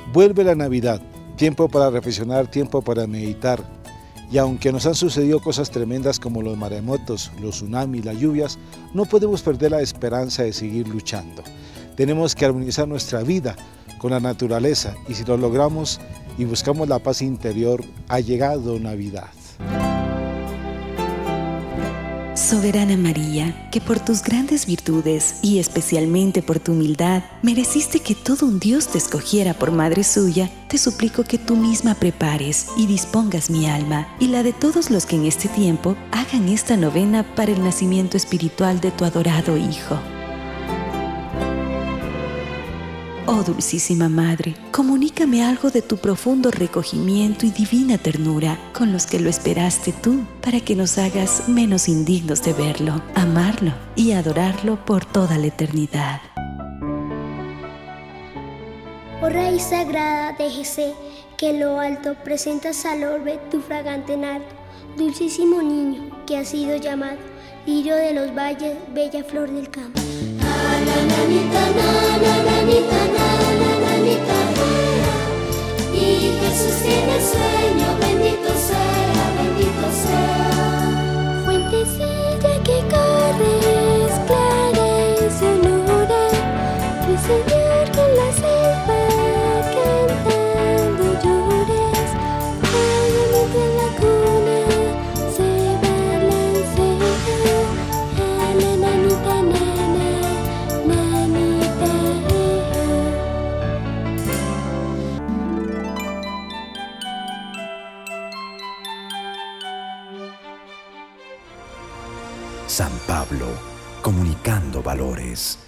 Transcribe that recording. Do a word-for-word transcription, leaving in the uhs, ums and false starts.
Vuelve la Navidad, tiempo para reflexionar, tiempo para meditar. Y aunque nos han sucedido cosas tremendas como los maremotos, los tsunamis, las lluvias, no podemos perder la esperanza de seguir luchando. Tenemos que armonizar nuestra vida con la naturaleza y si lo logramos y buscamos la paz interior, ha llegado Navidad. Soberana María, que por tus grandes virtudes y especialmente por tu humildad, mereciste que todo un Dios te escogiera por madre suya, te suplico que tú misma prepares y dispongas mi alma y la de todos los que en este tiempo hagan esta novena para el nacimiento espiritual de tu adorado Hijo. Oh Dulcísima Madre, comunícame algo de tu profundo recogimiento y divina ternura con los que lo esperaste tú, para que nos hagas menos indignos de verlo, amarlo y adorarlo por toda la eternidad. Oh raíz sagrada de Jesé, que en lo alto presentas al orbe tu fragante nardo, dulcísimo niño que ha sido llamado lirio de los valles, bella flor del campo. Y Jesús tiene sueño, bendito sea, bendito sea. Fuentecilla que corres, clara y sonora, tu Señor que en la selva cantando lloras, vagamente en la cuna se balancea, a la nanita nana, nanita San Pablo, comunicando valores.